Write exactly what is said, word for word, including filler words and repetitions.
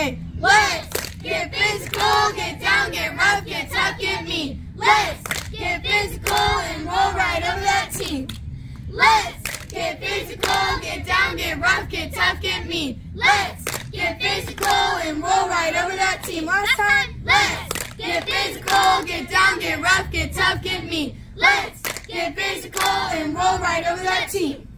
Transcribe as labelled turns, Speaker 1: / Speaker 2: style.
Speaker 1: Hey, let's get physical, get down, get rough, get tough, get mean. Let's get physical and roll right over that team. Let's get physical, get down, get rough, get tough, get mean. Let's get physical and roll right over that team. Last time. Let's get physical, get down, get rough, get tough, get mean. Let's get physical and roll right over that team.